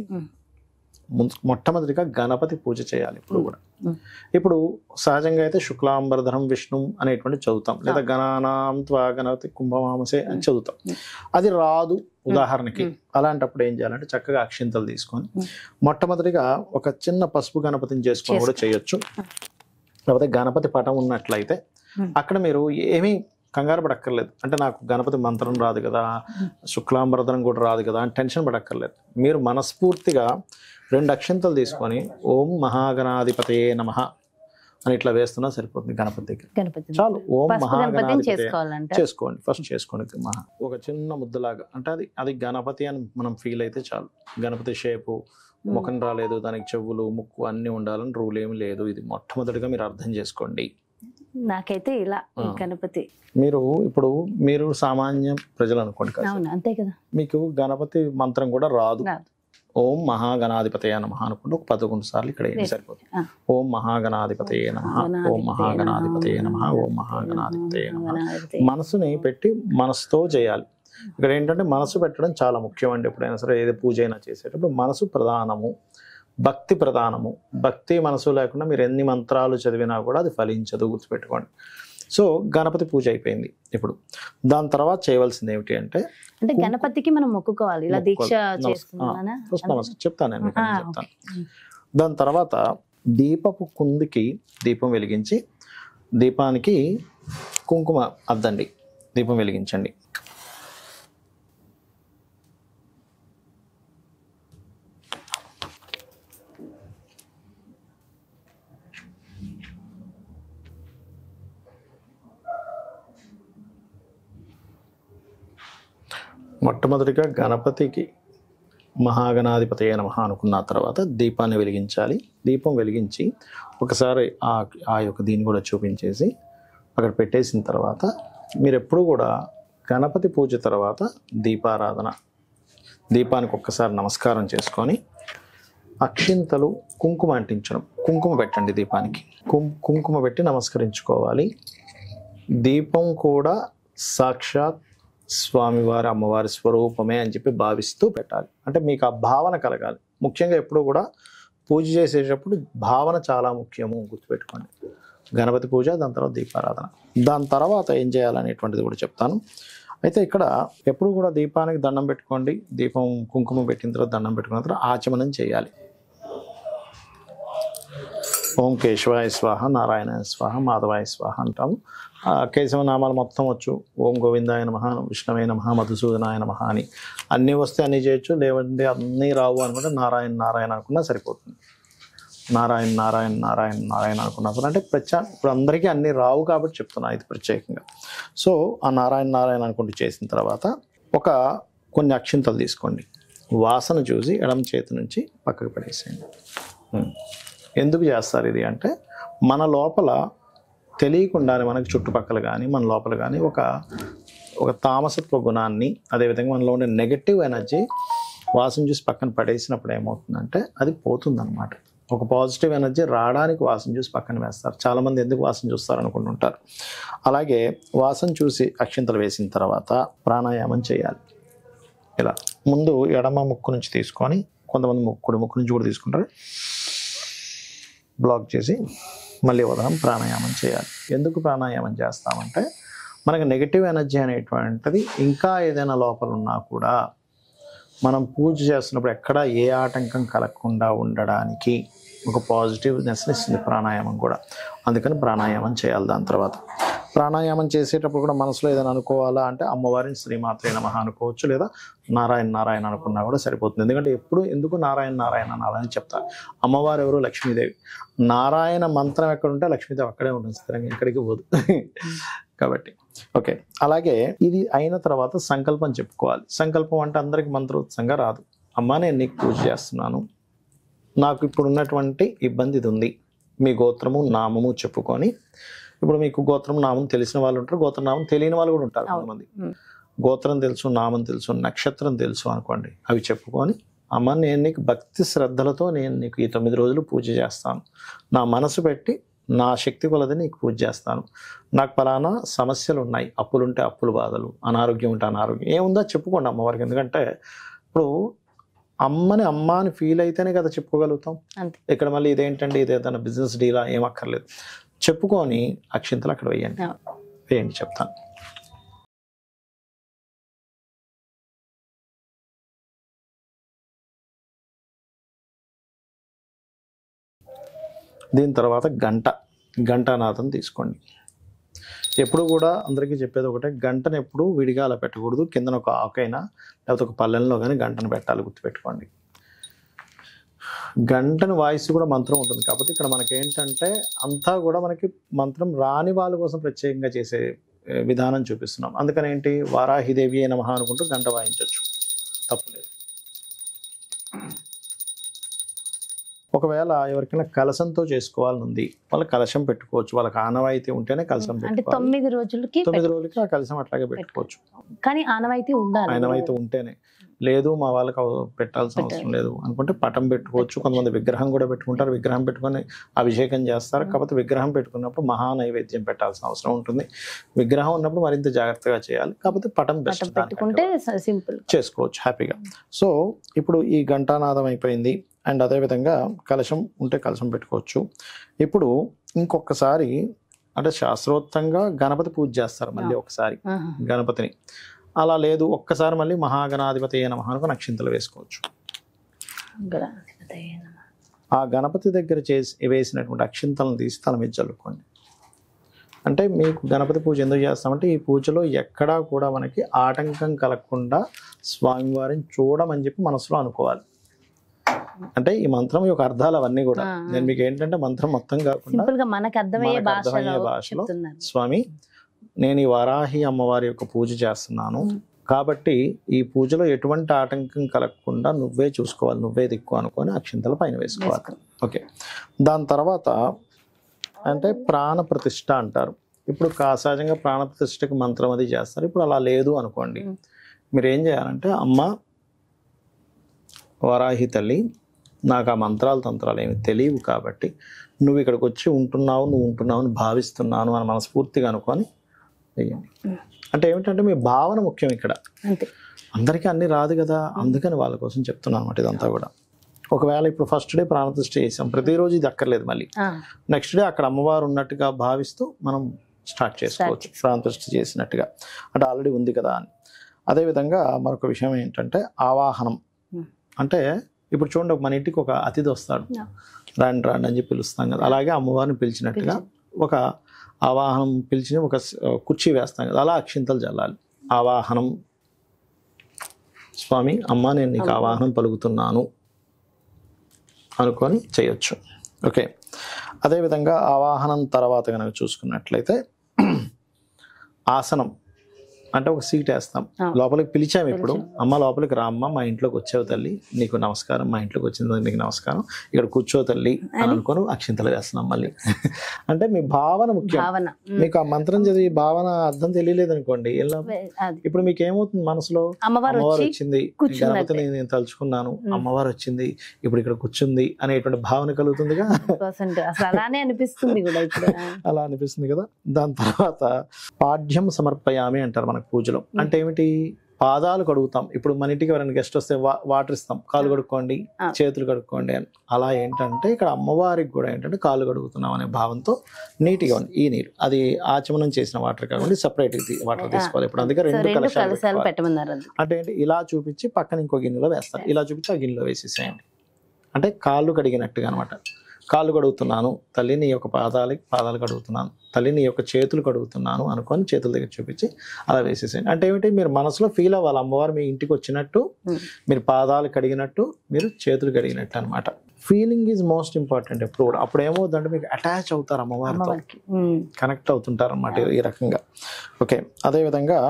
మొట్టమొదటిగా గణపతి పూజ చేయాలి ఎప్పుడు కూడా. ఇప్పుడు సహజంగా అయితే శుక్లాంబరధరం విష్ణు అనేటువంటి చదువుతాం, లేదా గణానాం త్వా గణపతి కుంభమామసే అని చదువుతాం. అది రాదు ఉదాహరణకి. అలాంటప్పుడు ఏం చేయాలంటే చక్కగా అక్షింతలు తీసుకొని మొట్టమొదటిగా ఒక చిన్న పసుపు గణపతిని చేసుకొని కూడా చేయొచ్చు. లేకపోతే గణపతి పటం ఉన్నట్లయితే అక్కడ మీరు ఏమీ కంగారు పడక్కర్లేదు. అంటే నాకు గణపతి మంత్రం రాదు కదా, శుక్లాంబరధరం కూడా రాదు కదా అని టెన్షన్ పడక్కర్లేదు. మీరు మనస్ఫూర్తిగా 2 అక్షింతలు తీసుకొని ఓం మహాగణాధిపతయే నమః అని ఇట్లా వేస్తున్నా సరిపోతుంది గణపతి దగ్గర. చాలు. ఓం మహాగణాధిపతయే చేసుకోండి, ఫస్ట్ చేసుకోండి. ఒక చిన్న ముద్దలాగా, అంటే అది గణపతి అని మనం ఫీల్ అయితే చాలు. గణపతి షేపు, ముఖం రాలేదు, దానికి చెవులు ముక్కు అన్ని ఉండాలని రూల్ ఏమి లేదు. ఇది మొట్టమొదటిగా మీరు అర్థం చేసుకోండి. నాకైతే ఇలా గణపతి మీరు సామాన్య ప్రజలు అనుకోండి, అంతే కదా, మీకు గణపతి మంత్రం కూడా రాదు. ఓం మహాగణాధిపతయ నమః అనుకుంటే ఒక 11 సార్లు ఇక్కడ ఏం సరిపోతుంది. ఓం మహాగణాధిపతయ నమః, ఓం మహాగణాధిపతయ నమః, ఓం మహాగణాధిపతయ నమః. మనసుని పెట్టి మనసుతో చేయాలి. ఇక్కడ ఏంటంటే మనసు పెట్టడం చాలా ముఖ్యం అండి. ఎప్పుడైనా సరే ఏది పూజ అయినా చేసేటప్పుడు మనసు ప్రధానము, భక్తి ప్రధానము. భక్తి మనసు లేకుండా మీరు ఎన్ని మంత్రాలు చదివినా కూడా అది ఫలించదు, గుర్తుపెట్టుకోండి. సో గణపతి పూజ అయిపోయింది. ఇప్పుడు దాని తర్వాత చేయవలసింది ఏమిటి అంటే గణపతికి మనం మొక్కుకోవాలి. ఇలా దీక్ష చేస్తున్నానా చెప్తాను నేను, చెప్తాను. దాని తర్వాత దీపపు కుందికి దీపం వెలిగించి దీపానికి కుంకుమ అద్దండి, దీపం వెలిగించండి. మొట్టమొదటిగా గణపతికి మహాగణాధిపతయ నమః అనుకున్న తర్వాత దీపాన్ని వెలిగించాలి. దీపం వెలిగించి ఒకసారి ఆ యొక్క దీన్ని కూడా చూపించేసి అక్కడ పెట్టేసిన తర్వాత మీరు ఎప్పుడు కూడా గణపతి పూజ తర్వాత దీపారాధన, దీపానికి ఒక్కసారి నమస్కారం చేసుకొని అక్షింతలు కుంకుమ అంటించడం, కుంకుమ పెట్టండి దీపానికి. కుంకుమ పెట్టి నమస్కరించుకోవాలి. దీపం కూడా సాక్షాత్ స్వామివారి అమ్మవారి స్వరూపమే అని చెప్పి భావిస్తూ పెట్టాలి. అంటే మీకు ఆ భావన కలగాలి. ముఖ్యంగా ఎప్పుడు కూడా పూజ చేసేటప్పుడు భావన చాలా ముఖ్యము, గుర్తుపెట్టుకోండి. గణపతి పూజ, దాని తర్వాత దీపారాధన, దాని తర్వాత ఏం చేయాలనేటువంటిది కూడా చెప్తాను. అయితే ఇక్కడ ఎప్పుడు కూడా దీపానికి దండం పెట్టుకోండి. దీపం కుంకుమ పెట్టిన తర్వాత దండం పెట్టుకున్న తర్వాత ఆచమనం చేయాలి. ఓం కేశవాయ స్వాహ, నారాయణాయ స్వాహ, మాధవాయ స్వాహ అంటాము. కేశవ నామాలు మొత్తం వచ్చు. ఓం గోవిందాయ నమః, విష్ణవే నమః, మధుసూదనాయ నమః అని అన్నీ వస్తే అన్నీ చేయొచ్చు. లేవంటే అన్నీ రావు అనుకుంటే నారాయణ నారాయణ అనుకున్నా సరిపోతుంది. నారాయణ నారాయణ నారాయణ నారాయణ అనుకున్నప్పుడు అంటే ఇప్పుడు అందరికీ అన్నీ రావు కాబట్టి చెప్తున్నా ఇది ప్రత్యేకంగా. సో ఆ నారాయణ నారాయణ అనుకుంటూ చేసిన తర్వాత కొన్ని అక్షింతలు తీసుకోండి. వాసన చూసి ఎడమ చేతి నుంచి పక్కకు పడేసేయండి. ఎందుకు చేస్తారు ఇది అంటే మన లోపల తెలియకుండానే మనకి చుట్టుపక్కల కానీ మన లోపల కానీ ఒక తామసత్వ గుణాన్ని, అదేవిధంగా మనలో ఉండే నెగటివ్ ఎనర్జీ వాసన చూసి పక్కన పడేసినప్పుడు ఏమవుతుందంటే అది పోతుందన్నమాట. ఒక పాజిటివ్ ఎనర్జీ రావడానికి వాసన చూసి పక్కన వేస్తారు. చాలామంది ఎందుకు వాసన చూస్తారు అనుకుంటుంటారు. అలాగే వాసన చూసి అక్షింతలు వేసిన తర్వాత ప్రాణాయామం చేయాలి. ఇలా ముందు ఎడమ ముక్కు నుంచి తీసుకొని, కొంతమంది ముక్కు నుంచి కూడా తీసుకుంటారు, బ్లాక్ చేసి మళ్ళీ వదలం ప్రాణాయామం చేయాలి. ఎందుకు ప్రాణాయామం చేస్తామంటే మనకి నెగిటివ్ ఎనర్జీ అనేటువంటిది ఇంకా ఏదైనా లోపల ఉన్నా కూడా మనం పూజ చేస్తున్నప్పుడు ఎక్కడ ఏ ఆటంకం కలగకుండా ఉండడానికి ఒక పాజిటివ్నెస్ని ఇస్తుంది ప్రాణాయామం కూడా. అందుకని ప్రాణాయామం చేయాలి. దాని తర్వాత ప్రాణాయామం చేసేటప్పుడు కూడా మనసులో ఏదైనా అనుకోవాలా అంటే అమ్మవారిని శ్రీమాత్రే నమః అనుకోవచ్చు, లేదా నారాయణ నారాయణ అనుకున్నా కూడా సరిపోతుంది. ఎందుకంటే ఎందుకు నారాయణ నారాయణ నారాయణ చెప్తారు. అమ్మవారు ఎవరు? లక్ష్మీదేవి. నారాయణ మంత్రం ఎక్కడ ఉంటే లక్ష్మీదేవి అక్కడే ఉంటుంది, స్థిరంగా ఎక్కడికి పోదు. కాబట్టి ఓకే. అలాగే ఇది అయిన తర్వాత సంకల్పం చెప్పుకోవాలి. సంకల్పం అంటే అందరికి మంత్రోత్సంగా రాదు. అమ్మ నేను నీకు పూజ చేస్తున్నాను, నాకు ఇప్పుడు ఉన్నటువంటి ఇబ్బంది ఇది ఉంది, మీ గోత్రము నామము చెప్పుకొని, ఇప్పుడు మీకు గోత్రం నామం తెలిసిన వాళ్ళు ఉంటారు, గోత్ర నామం తెలియని వాళ్ళు కూడా ఉంటారు కొంతమంది. గోత్రం తెలుసు, నామం తెలుసు, నక్షత్రం తెలుసు అనుకోండి, అవి చెప్పుకొని అమ్మ నేను నీకు భక్తి శ్రద్ధలతో నేను నీకు ఈ 9 రోజులు పూజ చేస్తాను, నా మనసు పెట్టి నా శక్తి కొలది నీకు పూజ చేస్తాను, నాకు పలానా సమస్యలు ఉన్నాయి, అప్పులుంటే అప్పులు బాధలు, అనారోగ్యం ఉంటే అనారోగ్యం, ఏముందో చెప్పుకోండి అమ్మవారికి. ఎందుకంటే ఇప్పుడు అమ్మని అమ్మ అని ఫీల్ అయితేనే కదా చెప్పుకోగలుగుతాం. ఇక్కడ మళ్ళీ ఇదేంటండి ఇది ఏదైనా బిజినెస్ డీలా ఏం అక్కర్లేదు, చెప్పుకొని అక్షింతలు అక్కడ వేయండి చెప్తాను. దీని తర్వాత గంటానాదం తీసుకోండి. ఎప్పుడు కూడా అందరికీ చెప్పేది ఒకటే, గంటను ఎప్పుడు విడిగా అలా పెట్టకూడదు, కిందన ఒక ఆకైనా లేకపోతే ఒక పల్లెల్లో కానీ గంటను పెట్టాలి, గుర్తుపెట్టుకోండి. గంటను వాయిస్ కూడా మంత్రం ఉంటుంది. కాబట్టి ఇక్కడ మనకి ఏంటంటే అంతా కూడా మనకి మంత్రం రాని వాళ్ళ కోసం ప్రత్యేకంగా చేసే విధానం చూపిస్తున్నాం. అందుకని ఏంటి, వారాహిదేవి నమః అనుకుంటూ గంట వాయించవచ్చు, తప్పులేదు. ఒకవేళ ఎవరికైనా కలశంతో చేసుకోవాలని ఉంది, వాళ్ళ కలశం పెట్టుకోవచ్చు. వాళ్ళకి ఆనవాయితీ ఉంటేనే కలశం పెట్టుకోవాలి. 9 రోజులకి ఆ కలశం అట్లాగే పెట్టుకోవచ్చు. కానీ ఆనవాయితీ ఉండాలి. ఆనవాయితీ ఉంటేనే. లేదు మా వాళ్ళకి పెట్టాల్సిన అవసరం లేదు అనుకుంటే పటం పెట్టుకోవచ్చు. కొంతమంది విగ్రహం కూడా పెట్టుకుంటారు, విగ్రహం పెట్టుకొని అభిషేకం చేస్తారు. కాకపోతే విగ్రహం పెట్టుకున్నప్పుడు మహా నైవేద్యం పెట్టాల్సిన అవసరం ఉంటుంది. విగ్రహం ఉన్నప్పుడు మరింత జాగ్రత్తగా చేయాలి. కాకపోతే పటం బెస్ట్, పెట్టుకుంటే సింపుల్ చేసుకోవచ్చు హ్యాపీగా. సో ఇప్పుడు ఈ ఘంటానాదం అయిపోయింది. అండ్ అదేవిధంగా కలశం ఉంటే కలశం పెట్టుకోవచ్చు. ఇప్పుడు ఇంకొకసారి అంటే శాస్త్రోక్తంగా గణపతి పూజ చేస్తారు మళ్ళీ ఒకసారి గణపతిని. అలా లేదు ఒక్కసారి మళ్ళీ మహాగణాధిపతి నమః అనుకుని అక్షింతలు వేసుకోవచ్చు. ఆ గణపతి దగ్గర వేసినటువంటి అక్షింతలను తీసి తల మీద చల్లుకోండి. అంటే మీకు గణపతి పూజ ఎందుకు చేస్తామంటే ఈ పూజలో ఎక్కడా కూడా మనకి ఆటంకం కలగకుండా స్వామివారిని చూడమని చెప్పి మనసులో అనుకోవాలి. అంటే ఈ మంత్రం యొక్క అర్థాలు అవన్నీ కూడా నేను మీకు ఏంటంటే మంత్రం మొత్తం కాకుండా మనకు అర్థమయ్యే భాషలో స్వామి నేను ఈ వారాహి అమ్మవారి యొక్క పూజ చేస్తున్నాను కాబట్టి ఈ పూజలో ఎటువంటి ఆటంకం కలగకుండా నువ్వే చూసుకోవాలి, నువ్వే దిక్కు అనుకొని అక్షింతల పైన వేసుకోవాలి. ఓకే. దాని తర్వాత అంటే ప్రాణ ప్రతిష్ఠ అంటారు. ఇప్పుడు సహజంగా ప్రాణ ప్రతిష్ఠకి మంత్రం అది చేస్తారు. ఇప్పుడు అలా లేదు అనుకోండి, మీరు ఏం చేయాలంటే అమ్మ వారాహి తల్లి నాకు ఆ మంత్రాలు తంత్రాలు ఏమి తెలియవు కాబట్టి నువ్వు ఇక్కడికి వచ్చి ఉంటున్నావు అని భావిస్తున్నాను అని మనస్ఫూర్తిగా అనుకొని వేయండి. అంటే ఏమిటంటే మీ భావన ముఖ్యం ఇక్కడ. అందరికీ అన్ని రాదు కదా, అందుకని వాళ్ళ కోసం చెప్తున్నాను అనమాట ఇదంతా కూడా. ఒకవేళ ఇప్పుడు ఫస్ట్ డే ప్రాణప్రతిష్ఠ చేసాం, ప్రతిరోజు ఇది అక్కర్లేదు, మళ్ళీ నెక్స్ట్ డే అక్కడ అమ్మవారు ఉన్నట్టుగా భావిస్తూ మనం స్టార్ట్ చేసుకోవచ్చు ప్రాణప్రతిష్ఠ చేసినట్టుగా, అంటే ఆల్రెడీ ఉంది కదా అని. అదేవిధంగా మరొక విషయం ఏంటంటే ఆవాహనం. అంటే ఇప్పుడు చూడండి మన ఇంటికి ఒక అతిథి వస్తాడు, రాండి రాండి అని చెప్పి పిలుస్తాం కదా, అలాగే అమ్మవారిని పిలిచినట్టుగా ఒక ఆవాహనం పిలిచి ఒక కుర్చీ వేస్తాం కదా, అలా అక్షింతలు చల్లాలి. ఆవాహనం స్వామి అమ్మ నేను నీకు ఆవాహనం పలుకుతున్నాను అనుకొని చేయొచ్చు. ఓకే. అదేవిధంగా ఆవాహనం తర్వాత కనుక చూసుకున్నట్లయితే ఆసనం అంటే ఒక సీట్ వేస్తాం, లోపలికి పిలిచాము. ఇప్పుడు అమ్మ లోపలికి రా అమ్మ, మా ఇంట్లోకి వచ్చావు తల్లి, నీకు నమస్కారం, మా ఇంట్లోకి వచ్చిన నీకు నమస్కారం, ఇక్కడ కూర్చో తల్లి అని అనుకొని అక్షింతలు వేస్తున్నాం మళ్ళీ. అంటే మీ భావన ముఖ్యం. మీకు ఆ మంత్రం చదివి భావన అర్థం తెలియలేదు అనుకోండి, ఇప్పుడు మీకు ఏమవుతుంది మనసులో, అమ్మవారు వచ్చింది, గణపతిని నేను తలుచుకున్నాను, అమ్మవారు వచ్చింది, ఇప్పుడు ఇక్కడ కూర్చుంది అనేటువంటి భావన కలుగుతుందిగా, అలానే అనిపిస్తుంది కూడా, అలా అనిపిస్తుంది కదా. దాని తర్వాత పాఠ్యం సమర్పయామి అంటారు మనకు పూజలో. అంటే ఏమిటి, పాదాలు కడుగుతాం. ఇప్పుడు మన ఇంటికి ఎవరైనా గెస్ట్ వస్తే వాటర్ ఇస్తాం, కాలు కడుక్కోండి, చేతులు కడుక్కోండి అని. అలా ఏంటంటే ఇక్కడ అమ్మవారికి కూడా ఏంటంటే కాలు కడుగుతున్నాం అనే భావంతో నీట్గా ఉంది. ఈ నీరు అది ఆచమనం చేసిన వాటర్ కాకుండా సపరేట్ వాటర్ తీసుకోవాలి. ఇప్పుడు అందుకే 2 కలశాలు పెట్టమన్నారు. అంటే ఏంటి, ఇలా చూపించి పక్కన ఇంకో గిన్నెలో వేస్తారు, ఇలా చూపించి ఆ గిన్నెలో వేసేసేయండి. అంటే కాళ్ళు కడిగినట్టుగా అనమాట. కాళ్ళు కడుగుతున్నాను తల్లి, నీ యొక్క పాదాలు కడుగుతున్నాను తల్లి, నీ యొక్క చేతులు కడుగుతున్నాను అనుకొని చేతుల దగ్గర చూపించి అలా వేసేసేయండి. అంటే ఏమిటి, మీరు మనసులో ఫీల్ అవ్వాలి అమ్మవారు మీ ఇంటికి వచ్చినట్టు, మీరు పాదాలు కడిగినట్టు, మీరు చేతులు కడిగినట్టు అనమాట. ఫీలింగ్ ఈజ్ మోస్ట్ ఇంపార్టెంట్ ఎప్పుడు కూడా. అప్పుడు ఏమవుతుందంటే మీకు అటాచ్ అవుతారు అమ్మవారితో, కనెక్ట్ అవుతుంటారు అనమాట ఈ రకంగా. ఓకే, అదేవిధంగా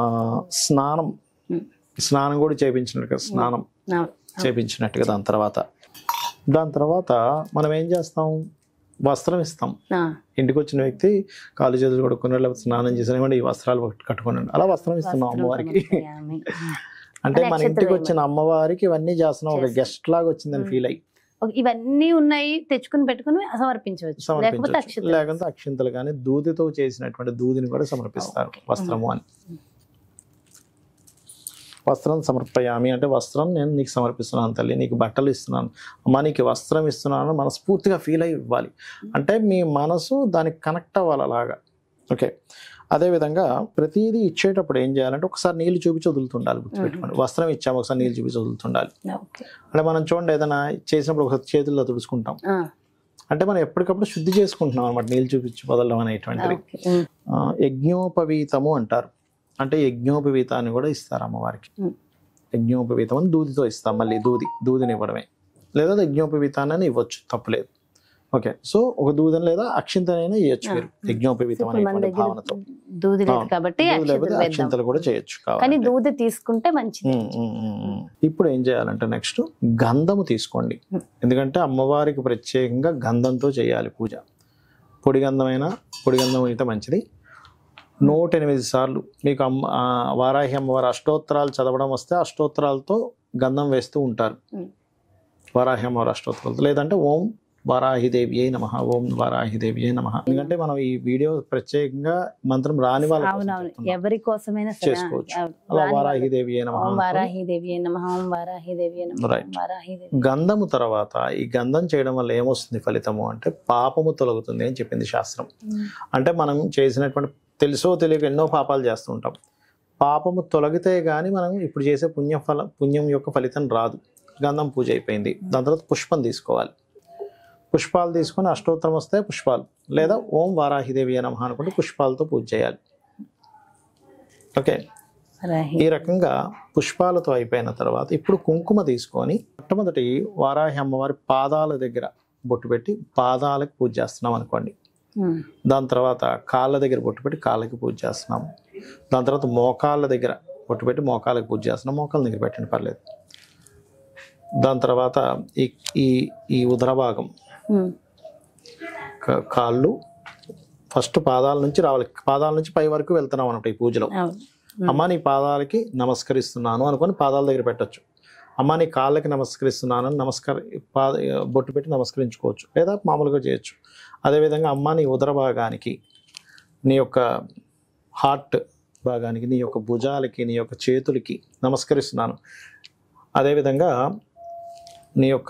స్నానం కూడా చేయించినట్టుగా, స్నానం చేయించినట్టుగా. దాని తర్వాత మనం ఏం చేస్తాం, వస్త్రం ఇస్తాం. ఇంటికి వచ్చిన వ్యక్తి కాళ్ళు చేతులు కడుక్కున్నాడు, లేకపోతే స్నానం చేసిన ఈ వస్త్రాలు కట్టుకున్నాడు, అలా వస్త్రం ఇస్తున్నాం అమ్మవారికి. అంటే మన ఇంటికి వచ్చిన అమ్మవారికి ఇవన్నీ చేస్తున్నాం, ఒక గెస్ట్ లాగా వచ్చిందని ఫీల్ అయ్యి. ఇవన్నీ ఉన్నాయి, తెచ్చుకుని పెట్టుకుని సమర్పించవచ్చు. లేకపోతే అక్షింతలు కానీ దూదితో చేసినటువంటి దూదిని కూడా సమర్పిస్తారు వస్త్రము అని. వస్త్రం సమర్పయామి అంటే వస్త్రం నేను నీకు సమర్పిస్తున్నాను తల్లి, నీకు బట్టలు ఇస్తున్నాను అమ్మ, నీకు వస్త్రం ఇస్తున్నాను మనస్ఫూర్తిగా ఫీల్ అయ్యి ఇవ్వాలి. అంటే మీ మనసు దానికి కనెక్ట్ అవ్వాలి అలాగా. ఓకే, అదేవిధంగా ప్రతిదీ ఇచ్చేటప్పుడు ఏం చేయాలంటే ఒకసారి నీళ్ళు చూపించి వదులుతుండాలి, గుర్తుపెట్టుకోండి. వస్త్రం ఇచ్చాము, ఒకసారి నీళ్ళు చూపించి వదులుతుండాలి. అంటే మనం చూడండి, ఏదైనా చేసినప్పుడు ఒకసారి చేతుల్లో తుడుచుకుంటాం, అంటే మనం ఎప్పటికప్పుడు శుద్ధి చేసుకుంటున్నాం అనమాట, నీళ్ళు చూపించి వదలడం అనేటువంటిది. యజ్ఞోపవీతము అంటారు, అంటే యజ్ఞోపవీతాన్ని కూడా ఇస్తారు అమ్మవారికి. యజ్ఞోపవీతం అని దూదితో ఇస్తాం, మళ్ళీ దూదిని ఇవ్వడమే, లేదా యజ్ఞోపవీతాన్ని ఇవ్వచ్చు, తప్పులేదు. ఓకే, సో ఒక దూదని లేదా అక్షింతనైనా ఇవ్వచ్చు మీరు యజ్ఞోపవీతం అనేటువంటి భావనతో. అక్షింతలు కూడా చేయొచ్చు, కానీ దూది తీసుకుంటే మంచిది. ఇప్పుడు ఏం చేయాలంటే నెక్స్ట్ గంధము తీసుకోండి, ఎందుకంటే అమ్మవారికి ప్రత్యేకంగా గంధంతో చేయాలి పూజ. పొడి గంధం అయితే మంచిది. 108 సార్లు మీకు వారాహి అమ్మవారి అష్టోత్తరాలు చదవడం వస్తే అష్టోత్తరాలతో గంధం వేస్తూ ఉంటారు, వారాహి అమ్మవారి అష్టోత్తరాలతో. లేదంటే ఓం వారాహిదేవి అయి నమః, ఓం వారాహిదేవి అయి నమః. ఎందుకంటే మనం ఈ వీడియో ప్రత్యేకంగా మంత్రం రాని వాళ్ళ ఎవరి కోసమైనా చేసుకోవచ్చు. అలా వారాహిదేవి అయి నమః, వారాహిదేవి అయి నమః, వారాహిదేవి అయి నమః. గంధము తర్వాత ఈ గంధం చేయడం వల్ల ఏమొస్తుంది ఫలితము అంటే పాపము తొలగుతుంది అని చెప్పింది శాస్త్రం. అంటే మనం చేసినటువంటి తెలుసో తెలియక ఎన్నో పాపాలు చేస్తూ ఉంటాం, పాపము తొలగితే గానీ మనం ఇప్పుడు చేసే పుణ్యం యొక్క ఫలితం రాదు. గంధం పూజ అయిపోయింది, దాని తర్వాత పుష్పం తీసుకోవాలి. పుష్పాలు తీసుకొని అష్టోత్తరం వస్తే పుష్పాలు, లేదా ఓం వారాహిదేవి నమః అనుకుంటే పుష్పాలతో పూజ చేయాలి. ఓకే, ఈ రకంగా పుష్పాలతో అయిపోయిన తర్వాత ఇప్పుడు కుంకుమ తీసుకొని మొట్టమొదటి వారాహి అమ్మవారి పాదాల దగ్గర బొట్టు పెట్టి పాదాలకు పూజ చేస్తున్నాం అనుకోండి. దాని తర్వాత కాళ్ళ దగ్గర బొట్టు పెట్టి కాళ్ళకి పూజ చేస్తున్నాము. దాని తర్వాత మోకాళ్ళ దగ్గర బొట్టు పెట్టి మోకాళ్ళకి పూజ చేస్తున్నాం, మోకాళ్ళ దగ్గర పెట్టండి పర్లేదు. దాని తర్వాత ఈ ఉదర భాగం, కాళ్ళు ఫస్ట్ పాదాల నుంచి రావాలి, పాదాల నుంచి పై వరకు వెళ్తున్నాం అన్నమాట ఈ పూజలో. అమ్మ నీ పాదాలకి నమస్కరిస్తున్నాను అనుకొని పాదాల దగ్గర పెట్టచ్చు. అమ్మ నీ కాళ్ళకి నమస్కరిస్తున్నాను బొట్టు పెట్టి నమస్కరించుకోవచ్చు, లేదా మామూలుగా చేయొచ్చు. అదేవిధంగా అమ్మ నీ ఉదర భాగానికి, నీ యొక్క హార్ట్ భాగానికి, నీ యొక్క భుజాలకి, నీ యొక్క చేతులకి నమస్కరిస్తున్నాను. అదేవిధంగా నీ యొక్క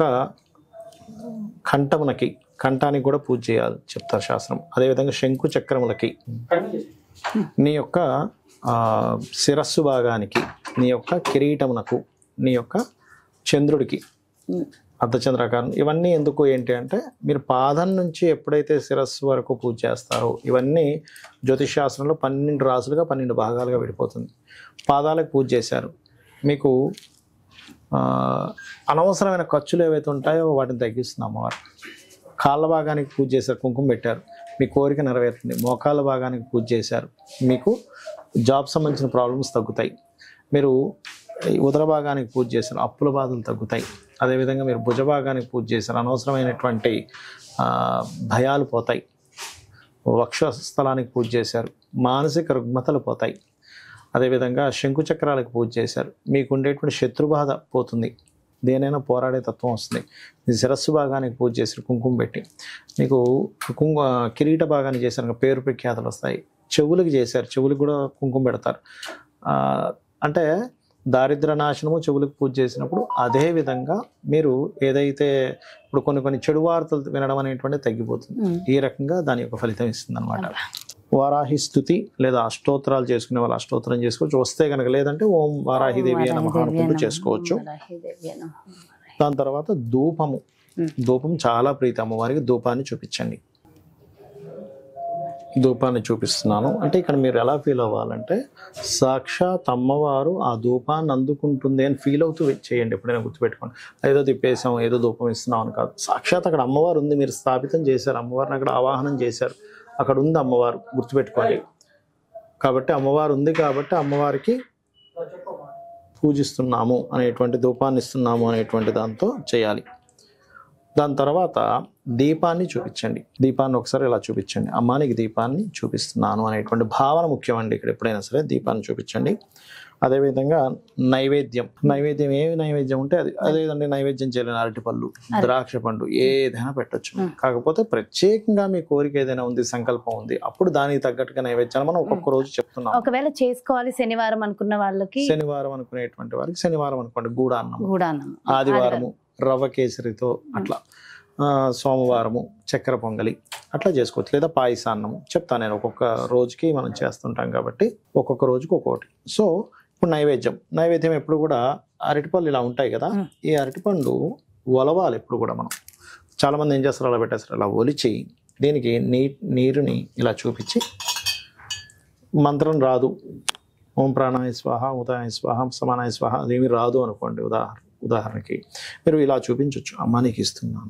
కంఠానికి కూడా పూజ చేయాలి చెప్తారు శాస్త్రం. అదేవిధంగా శంకు చక్రములకి, నీ యొక్క శిరస్సు భాగానికి, నీ యొక్క కిరీటమునకు, నీ యొక్క చంద్రుడికి అర్ధచంద్రాకారం. ఇవన్నీ ఎందుకు ఏంటి అంటే మీరు పాదం నుంచి ఎప్పుడైతే శిరస్సు వరకు పూజ చేస్తారో, ఇవన్నీ జ్యోతిష్ శాస్త్రంలో 12 రాసులుగా 12 భాగాలుగా విడిపోతుంది. పాదాలకు పూజ చేశారు, మీకు అనవసరమైన ఖర్చులు ఏవైతే ఉంటాయో వాటిని తగ్గిస్తుంది అమ్మవారు. కాళ్ళ భాగానికి పూజ చేశారు, కుంకుమ పెట్టారు, మీ కోరిక నెరవేరుతుంది. మోకాళ్ళ భాగానికి పూజ చేశారు, మీకు జాబ్ సంబంధించిన ప్రాబ్లమ్స్ తగ్గుతాయి. మీరు ఉదర భాగానికి పూజ చేశారు, అప్పుల బాధలు తగ్గుతాయి. అదేవిధంగా మీరు భుజ భాగానికి పూజ చేశారు, అనవసరమైనటువంటి భయాలు పోతాయి. వక్షస్థలానికి పూజ చేశారు, మానసిక రుగ్మతలు పోతాయి. అదేవిధంగా శంకు చక్రాలకు పూజ చేశారు, మీకు ఉండేటువంటి శత్రుబాధ పోతుంది, దేనైనా పోరాడే తత్వం వస్తుంది. మీ శిరస్సు భాగానికి పూజ చేశారు కుంకుమ పెట్టి, మీకు కిరీట భాగాన్ని చేశారు, పేరు ప్రఖ్యాతలు వస్తాయి. చెవులకు చేశారు, చెవులకు కూడా కుంకుమ పెడతారు. అంటే దారిద్ర నాశనము చెవులకు పూజ చేసినప్పుడు. అదే విధంగా మీరు ఏదైతే ఇప్పుడు కొన్ని చెడు వార్తలు వినడం అనేటువంటి తగ్గిపోతుంది. ఈ రకంగా దాని యొక్క ఫలితం ఇస్తుంది అనమాట. వారాహి స్తుతి లేదా అష్టోత్తరాలు చేసుకునే వాళ్ళు అష్టోత్తరం చేసుకోవచ్చు, వస్తే కనుక. లేదంటే ఓం వారాహిదేవి నమః అనుకుంటూ చేసుకోవచ్చు. దాని తర్వాత ధూపము, ధూపం చాలా ప్రీతి అమ్మవారికి. ధూపాన్ని చూపించండి. ధూపాన్ని చూపిస్తున్నాను అంటే ఇక్కడ మీరు ఎలా ఫీల్ అవ్వాలంటే సాక్షాత్ అమ్మవారు ఆ ధూపాన్ని అందుకుంటుంది అని ఫీల్ అవుతూ చేయండి. ఎప్పుడైనా గుర్తుపెట్టుకోండి. ఏదో తిప్పేసాం, ఏదో ధూపం ఇస్తున్నాం అని కాదు. సాక్షాత్ అక్కడ అమ్మవారు ఉంది, మీరు స్థాపితం చేశారు, అమ్మవారిని అక్కడ ఆవాహనం చేశారు, అక్కడ ఉంది అమ్మవారు, గుర్తుపెట్టుకోండి. కాబట్టి అమ్మవారు ఉంది కాబట్టి అమ్మవారికి పూజిస్తున్నాము అనేటువంటి, ధూపాన్ని ఇస్తున్నాము అనేటువంటి దాంతో చేయాలి. దాని తర్వాత దీపాన్ని చూపించండి. దీపాన్ని ఒకసారి ఇలా చూపించండి. అమ్మానికి దీపాన్ని చూపిస్తున్నాను అనేటువంటి భావన ముఖ్యమండి ఇక్కడ. ఎప్పుడైనా సరే దీపాన్ని చూపించండి. అదేవిధంగా నైవేద్యం. నైవేద్యం ఏ నైవేద్యం ఉంటే అది, అదేవిధంగా నైవేద్యం చేయలేని అరటిపళ్ళు, ద్రాక్ష పండు ఏదైనా పెట్టచ్చు. కాకపోతే ప్రత్యేకంగా మీ కోరిక ఏదైనా ఉంది, సంకల్పం ఉంది, అప్పుడు దానికి తగ్గట్టుగా నైవేద్యాలు మనం ఒక్కొక్క రోజు చెప్తున్నాం. ఒకవేళ చేసుకోవాలి శనివారం అనుకున్న వాళ్ళకి, శనివారం అనుకునేటువంటి వారికి శనివారం అనుకోండి గూడాన్నం, ఆదివారము రవ్వ కేసరితో అట్లా, సోమవారము చక్కెర పొంగలి అట్లా చేసుకోవచ్చు. లేదా పాయసాన్నము చెప్తాను నేను. ఒక్కొక్క రోజుకి మనం చేస్తుంటాం కాబట్టి ఒక్కొక్క రోజుకి ఒక్కొక్కటి. సో ఇప్పుడు నైవేద్యం ఎప్పుడు కూడా అరటిపళ్ళు ఇలా ఉంటాయి కదా, ఈ అరటిపండు ఒలవాలి ఎప్పుడు కూడా. మనం చాలా మంది ఏం చేస్తారు, అలా పెట్టేస్తారు. అలా ఒలిచి దీనికి నీరుని ఇలా చూపించి, మంత్రం రాదు, ఓం ప్రాణాయ స్వాహ, ఉదాయ స్వాహ, సమానాయ స్వాహ, అదేమి రాదు అనుకోండి, ఉదాహరణకి మీరు ఇలా చూపించవచ్చు. అమ్మ నీకు ఇస్తున్నాను,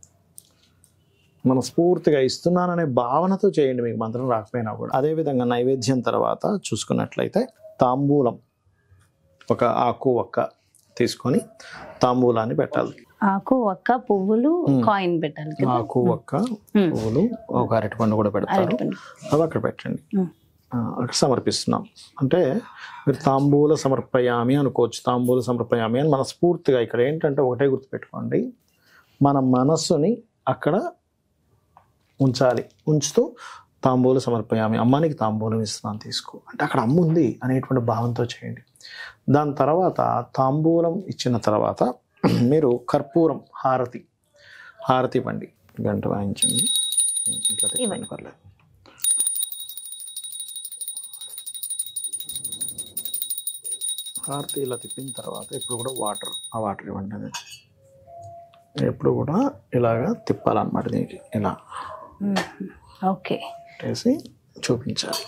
మనస్ఫూర్తిగా ఇస్తున్నాననే భావనతో చేయండి, మీకు మంత్రం రాకపోయినా కూడా. అదేవిధంగా నైవేద్యం తర్వాత చూసుకున్నట్లయితే తాంబూలం, ఒక ఆకు ఒక్క తీసుకొని తాంబూలాన్ని పెట్టాలి. ఆకు ఒక్క పువ్వులు కాయిన్ పెట్టాలి. ఆకు ఒక్క పువ్వులు, ఒక అరటిపండు కూడా పెడతారు, అవి అక్కడ పెట్టండి. అక్కడ సమర్పిస్తున్నాం అంటే మీరు తాంబూల సమర్పయామి అనుకోవచ్చు. తాంబూల సమర్పయామి అని మనస్ఫూర్తిగా. ఇక్కడ ఏంటంటే ఒకటే గుర్తుపెట్టుకోండి, మన మనస్సుని అక్కడ ఉంచాలి. ఉంచుతూ తాంబూల సమర్పయామి, అమ్మానికి తాంబూలం ఇస్తున్నాను తీసుకో అంటే అక్కడ అమ్మ ఉంది అనేటువంటి భావంతో చేయండి. దాని తర్వాత తాంబూలం ఇచ్చిన తర్వాత మీరు కర్పూరం, హారతి ఇవ్వండి. గంట వాయించండి, ఇట్లా తిప్పండి, పర్లేదు. హారతి ఇలా తిప్పిన తర్వాత ఇప్పుడు కూడా ఆ వాటర్ ఇవ్వండి. అది ఎప్పుడు కూడా ఇలాగా తిప్పాలన్నమాట. దీనికి ఇలా ఓకే వేసి చూపించాలి.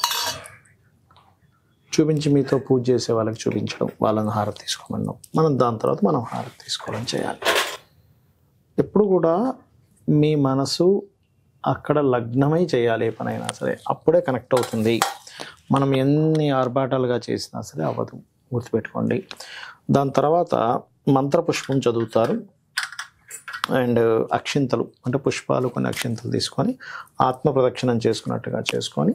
చూపించి మీతో పూజ చేసే వాళ్ళకి చూపించడం, వాళ్ళని హారతి తీసుకోమన్నాం. మనం దాని తర్వాత మనం హారతి తీసుకోవడం చేయాలి. ఎప్పుడు కూడా మీ మనసు అక్కడ లగ్నమై చేయాలి. ఏ పనైనా సరే అప్పుడే కనెక్ట్ అవుతుంది. మనం ఎన్ని ఆర్భాటాలుగా చేసినా సరే అవ్వదు, గుర్తుపెట్టుకోండి. దాని తర్వాత మంత్రపుష్పం చదువుతారు. అండ్ అక్షింతలు అంటే పుష్పాలు, కొన్ని అక్షింతలు తీసుకొని ఆత్మ ప్రదక్షిణం చేసుకున్నట్టుగా చేసుకొని,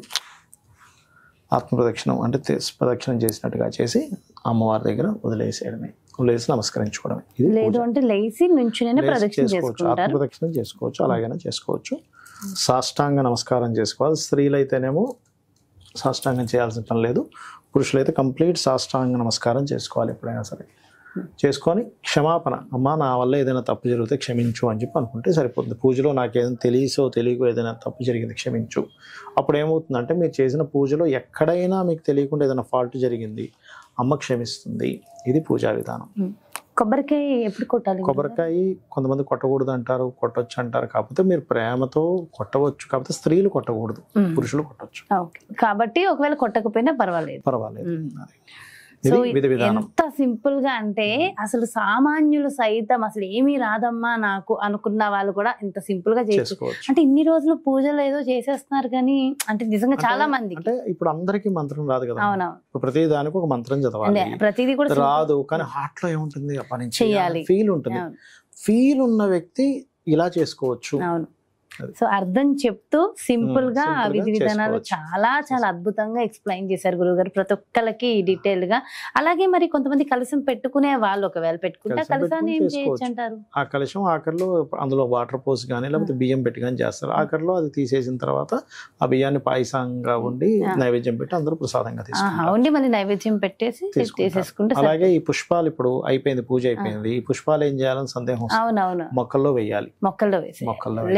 ఆత్మ ప్రదక్షిణం అంటే ప్రదక్షిణం చేసినట్టుగా చేసి అమ్మవారి దగ్గర వదిలేసి నమస్కరించుకోవడమే. ఇది లేదు అంటే లేచి నుంచునే ప్రదక్షిణ చేసుకోవచ్చు, ఆత్మ ప్రదక్షిణం చేసుకోవచ్చు, అలాగైనా చేసుకోవచ్చు. సాష్టాంగ నమస్కారం చేసుకోవాలి. స్త్రీలైతేనేమో సాష్టాంగం చేయాల్సిన పని లేదు, పురుషులైతే కంప్లీట్ సాష్టాంగ నమస్కారం చేసుకోవాలి. ఎప్పుడైనా సరే చేసుకొని క్షమాపణ, అమ్మ నా వల్ల ఏదైనా తప్పు జరిగితే క్షమించు అని చెప్పి అనుకుంటే సరిపోతుంది. పూజలో నాకు ఏదైనా తెలియకో ఏదైనా తప్పు జరిగింది క్షమించు. అప్పుడు ఏమవుతుందంటే మీరు చేసిన పూజలో ఎక్కడైనా మీకు తెలియకుండా ఏదైనా ఫాల్ట్ జరిగింది, అమ్మ క్షమిస్తుంది. ఇది పూజా విధానం. కొబ్బరికాయ ఎప్పుడు కొట్టాలి? కొబ్బరికాయ కొంతమంది కొట్టకూడదు అంటారు, కొట్టొచ్చు అంటారు. కాకపోతే మీరు ప్రేమతో కొట్టవచ్చు, కాకపోతే స్త్రీలు కొట్టకూడదు, పురుషులు కొట్టచ్చు. కాబట్టి ఒకవేళ కొట్టకపోయినా పర్వాలేదు. సో ఎంత సింపుల్ గా అంటే అసలు సామాన్యులు సైతం అసలు ఏమీ రాదమ్మా నాకు అనుకున్న వాళ్ళు కూడా ఎంత సింపుల్ గా చేసుకోవచ్చు. అంటే ఇన్ని రోజులు పూజలు ఏదో చేసేస్తున్నారు కానీ అంటే నిజంగా చాలా మంది అంటే ఇప్పుడు అందరికీ మంత్రం రాదు కదా. అవునవును, ప్రతి దానికి ఒక మంత్రం చదవాలి, ప్రతిదీ కూడా రాదు. కానీ హార్ట్ లో ఏముంటుంది, ఆ పని చేయాలి, ఫీల్ ఉంటుంది. ఫీల్ ఉన్న వ్యక్తి ఇలా చేసుకోవచ్చు. అవును. సో అర్థం చెప్తూ సింపుల్ గా విధి విధానాలు చాలా చాలా అద్భుతంగా ఎక్స్ప్లెయిన్ చేశారు గురువుగారు, ప్రతి ఒక్కరికి డీటెయిల్ గా. అలాగే మరి కొంతమంది కలశం పెట్టుకునే వాళ్ళు ఒకవేళ పెట్టుకుంటే కలశాన్ని ఏం చేయొచ్చు అంటారు? ఆ కలశం ఆఖరిలో అందులో వాటర్ పోసి కానీ లేకపోతే బియ్యం పెట్టి కానీ చేస్తారు. ఆఖరిలో అది తీసేసిన తర్వాత ఆ బియ్యాన్ని పాయసంగా ఉండి నైవేద్యం పెట్టి అందరూ ప్రసాదంగా తీసుకుంటారు. ఉండి మళ్ళీ నైవేద్యం పెట్టేసి తీసేసుకుంటే. అలాగే ఈ పుష్పాలు ఇప్పుడు అయిపోయింది, పూజ అయిపోయింది, ఈ పుష్పాలు ఏం చేయాలని సందేహం. అవునవును, మొక్కల్లో వేయాలి. మొక్కల్లో వేసి లేదంటే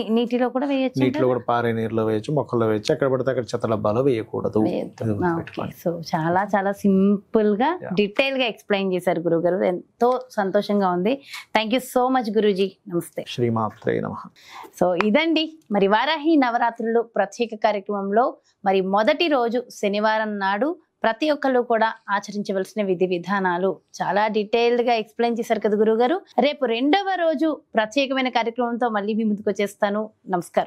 నీటిలో కూడా వేయచ్చు, నీటిలో కూడా పారే నీరులో వేయచ్చు, మొక్కల్లో వేయచ్చు, ఎక్కడ పడితే అక్కడ చెత్త డబ్బాలో వేయకూడదు. సో చాలా చాలా సింపుల్ గా డీటెయిల్ గా ఎక్స్ప్లెయిన్ చేశారు గురుగారు, ఎంతో సంతోషంగా ఉంది. థ్యాంక్ యూ సో మచ్ గురూజీ. నమస్తే. శ్రీమాత్రే నమః. సో ఇదండి మరి వారాహి నవరాత్రులు ప్రత్యేక కార్యక్రమంలో మరి మొదటి రోజు శనివారం నాడు ప్రతి ఒక్కళ్ళు కూడా ఆచరించవలసిన విధి విధానాలు చాలా డీటెయిల్డ్ గా ఎక్స్ప్లెయిన్ చేశారు కదా గురుగారు. రేపు రెండవ రోజు ప్రత్యేకమైన కార్యక్రమంతో మళ్ళీ మీ ముందుకు వచ్చేస్తాను. నమస్కారం.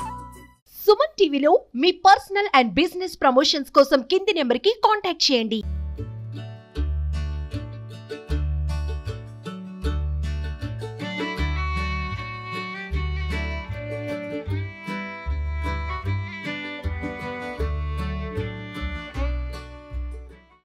సుమన్ టీవీలో మీ పర్సనల్ అండ్ బిజినెస్ ప్రమోషన్స్ కోసం కింది నెంబర్కి కాంటాక్ట్ చేయండి.